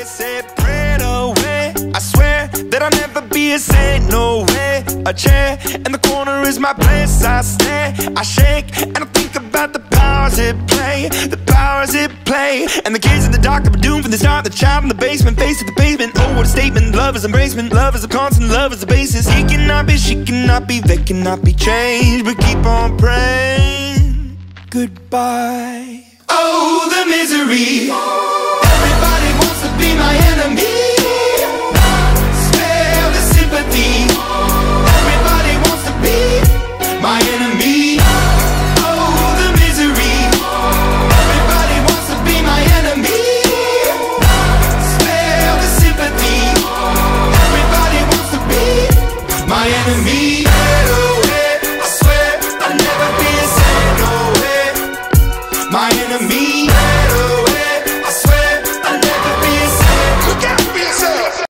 Said prayed away. I swear that I'll never be a saint, no way. A chair in the corner is my place. I stare, I shake, and I think about the powers at play, the powers at play. And the kids in the dark that were doomed from the start. The child in the basement, face to the pavement. Oh, what a statement. Love is embracement. Love is a constant. Love is the basis. He cannot be, she cannot be, they cannot be changed. But keep on praying. Goodbye. Oh, the misery.